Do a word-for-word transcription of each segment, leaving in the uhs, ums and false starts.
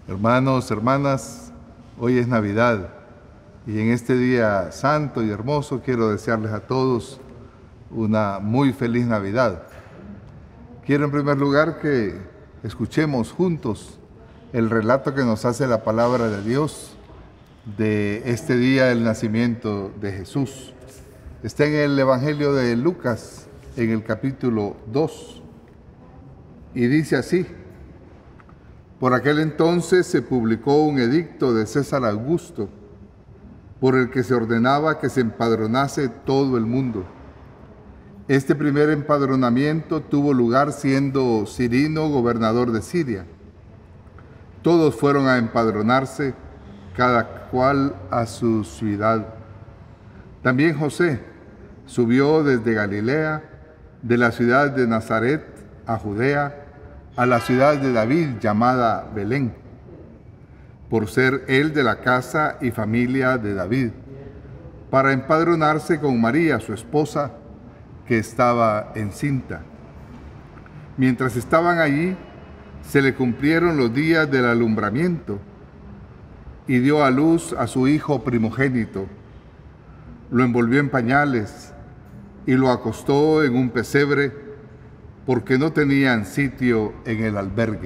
Hermanos, hermanas, hoy es Navidad y en este día santo y hermoso quiero desearles a todos una muy feliz Navidad. Quiero en primer lugar que escuchemos juntos el relato que nos hace la palabra de Dios de este día del nacimiento de Jesús. Está en el Evangelio de Lucas, en el capítulo dos, y dice así: Por aquel entonces se publicó un edicto de César Augusto, por el que se ordenaba que se empadronase todo el mundo. Este primer empadronamiento tuvo lugar siendo Cirino gobernador de Siria. Todos fueron a empadronarse, cada cual a su ciudad. También José subió desde Galilea, de la ciudad de Nazaret a Judea, a la ciudad de David llamada Belén, por ser él de la casa y familia de David, para empadronarse con María, su esposa, que estaba encinta. Mientras estaban allí, se le cumplieron los días del alumbramiento y dio a luz a su hijo primogénito. Lo envolvió en pañales y lo acostó en un pesebre, porque no tenían sitio en el albergue.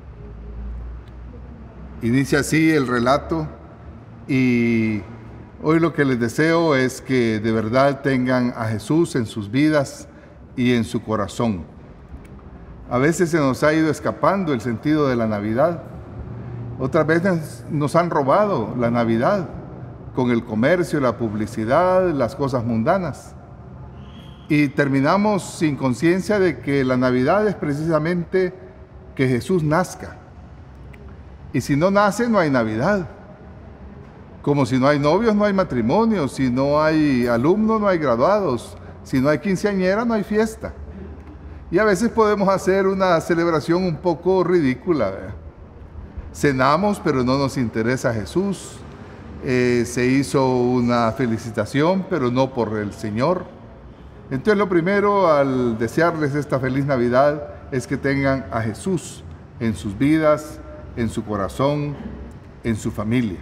Inicia así el relato, y hoy lo que les deseo es que de verdad tengan a Jesús en sus vidas y en su corazón. A veces se nos ha ido escapando el sentido de la Navidad. Otras veces nos han robado la Navidad con el comercio, la publicidad, las cosas mundanas. Y terminamos sin conciencia de que la Navidad es precisamente que Jesús nazca. Y si no nace, no hay Navidad. Como si no hay novios, no hay matrimonios. Si no hay alumnos, no hay graduados. Si no hay quinceañera, no hay fiesta. Y a veces podemos hacer una celebración un poco ridícula, ¿verdad? Cenamos, pero no nos interesa Jesús. Eh, se hizo una felicitación, pero no por el Señor. Entonces lo primero al desearles esta feliz Navidad es que tengan a Jesús en sus vidas, en su corazón, en su familia.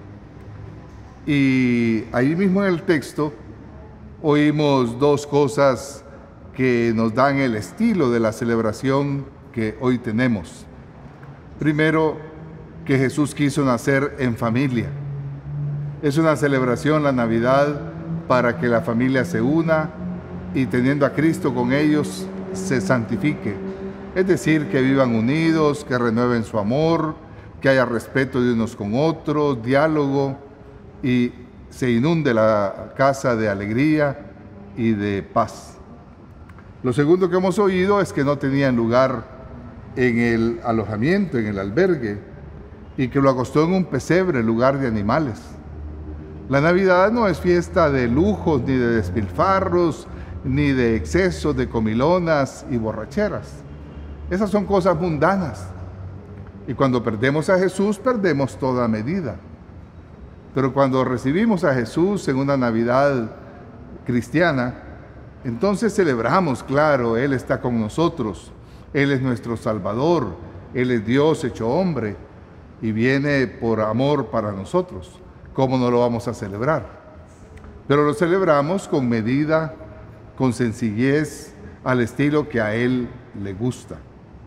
Y ahí mismo en el texto oímos dos cosas que nos dan el estilo de la celebración que hoy tenemos. Primero, que Jesús quiso nacer en familia. Es una celebración, la Navidad, para que la familia se una y teniendo a Cristo con ellos, se santifique. Es decir, que vivan unidos, que renueven su amor, que haya respeto de unos con otros, diálogo, y se inunde la casa de alegría y de paz. Lo segundo que hemos oído es que no tenían lugar en el alojamiento, en el albergue, y que lo acostó en un pesebre, lugar de animales. La Navidad no es fiesta de lujos, ni de despilfarros, ni de excesos de comilonas y borracheras. Esas son cosas mundanas. Y cuando perdemos a Jesús, perdemos toda medida. Pero cuando recibimos a Jesús en una Navidad cristiana, entonces celebramos, claro, Él está con nosotros, Él es nuestro Salvador, Él es Dios hecho hombre y viene por amor para nosotros. ¿Cómo no lo vamos a celebrar? Pero lo celebramos con medida, con sencillez, al estilo que a Él le gusta.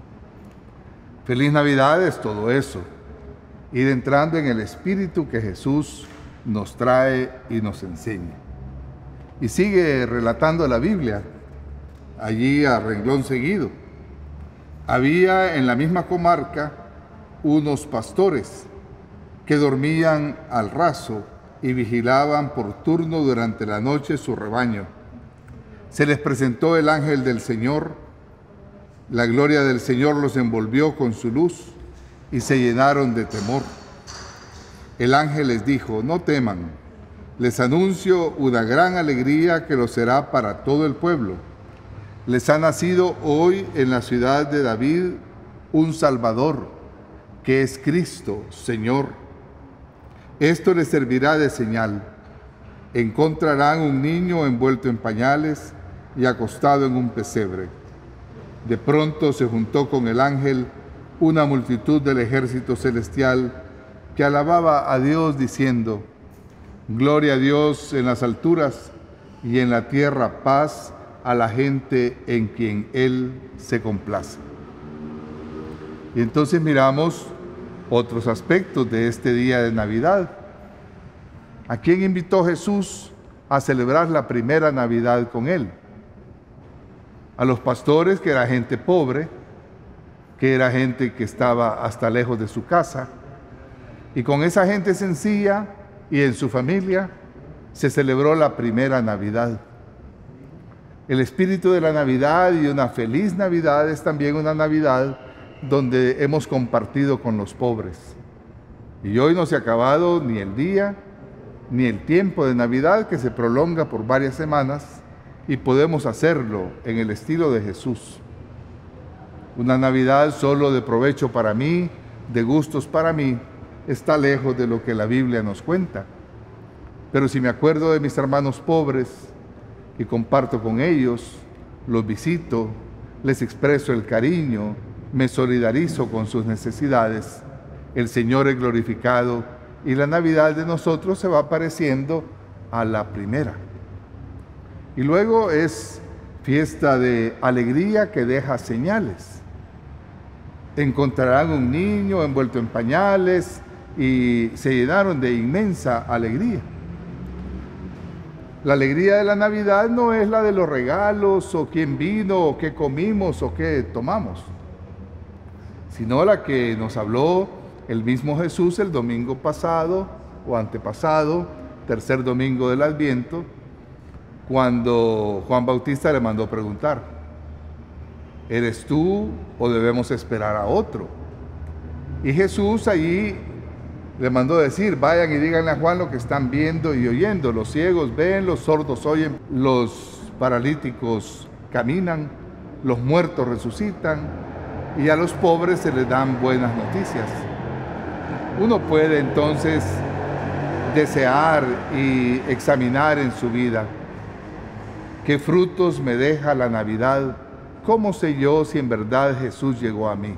Feliz Navidad es todo eso, ir entrando en el espíritu que Jesús nos trae y nos enseña. Y sigue relatando la Biblia, allí a renglón seguido. Había en la misma comarca unos pastores que dormían al raso y vigilaban por turno durante la noche su rebaño. Se les presentó el ángel del Señor, la gloria del Señor los envolvió con su luz y se llenaron de temor. El ángel les dijo: no teman, les anuncio una gran alegría que lo será para todo el pueblo. Les ha nacido hoy en la ciudad de David un Salvador, que es Cristo, Señor. Esto les servirá de señal. Encontrarán un niño envuelto en pañales y acostado en un pesebre. De pronto se juntó con el ángel una multitud del ejército celestial que alababa a Dios diciendo: Gloria a Dios en las alturas y en la tierra paz a la gente en quien Él se complace. Y entonces miramos otros aspectos de este día de Navidad. ¿A quién invitó Jesús a celebrar la primera Navidad con Él? A los pastores, que era gente pobre, que era gente que estaba hasta lejos de su casa. Y con esa gente sencilla y en su familia se celebró la primera Navidad. El espíritu de la Navidad y una feliz Navidad es también una Navidad donde hemos compartido con los pobres. Y hoy no se ha acabado ni el día, ni el tiempo de Navidad, que se prolonga por varias semanas, y podemos hacerlo en el estilo de Jesús. Una Navidad solo de provecho para mí, de gustos para mí, está lejos de lo que la Biblia nos cuenta. Pero si me acuerdo de mis hermanos pobres y comparto con ellos, los visito, les expreso el cariño, me solidarizo con sus necesidades, el Señor es glorificado y la Navidad de nosotros se va pareciendo a la primera. Y luego es fiesta de alegría que deja señales. Encontrarán un niño envuelto en pañales y se llenaron de inmensa alegría. La alegría de la Navidad no es la de los regalos, o quién vino, o qué comimos, o qué tomamos, sino la que nos habló el mismo Jesús el domingo pasado o antepasado, tercer domingo del Adviento, cuando Juan Bautista le mandó preguntar: ¿eres tú o debemos esperar a otro? Y Jesús allí le mandó decir: vayan y díganle a Juan lo que están viendo y oyendo. Los ciegos ven, los sordos oyen, los paralíticos caminan, los muertos resucitan, y a los pobres se les dan buenas noticias. Uno puede entonces desear y examinar en su vida: ¿qué frutos me deja la Navidad? ¿Cómo sé yo si en verdad Jesús llegó a mí?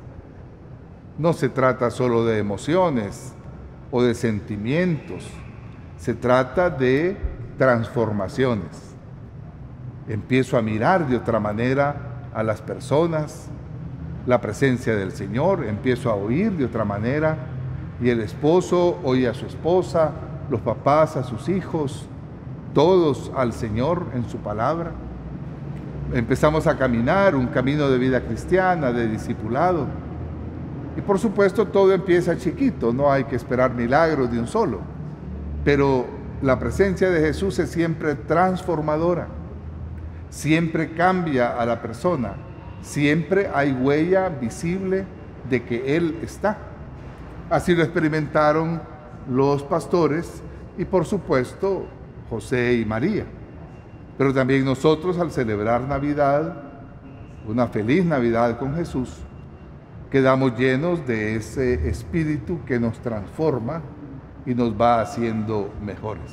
No se trata solo de emociones o de sentimientos, se trata de transformaciones. Empiezo a mirar de otra manera a las personas, la presencia del Señor, empiezo a oír de otra manera, y el esposo oye a su esposa, los papás a sus hijos, todos al Señor en su palabra. Empezamos a caminar un camino de vida cristiana, de discipulado. Y por supuesto todo empieza chiquito, no hay que esperar milagros de un solo. Pero la presencia de Jesús es siempre transformadora, siempre cambia a la persona, siempre hay huella visible de que Él está. Así lo experimentaron los pastores y por supuesto José y María. Pero también nosotros, al celebrar Navidad, una feliz Navidad con Jesús, quedamos llenos de ese espíritu que nos transforma y nos va haciendo mejores.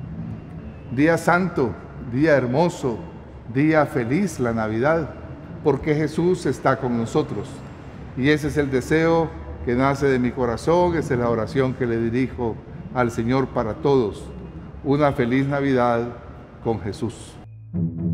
Día santo, día hermoso, día feliz la Navidad, porque Jesús está con nosotros. Y ese es el deseo que nace de mi corazón, esa es la oración que le dirijo al Señor para todos. Una feliz Navidad con Jesús.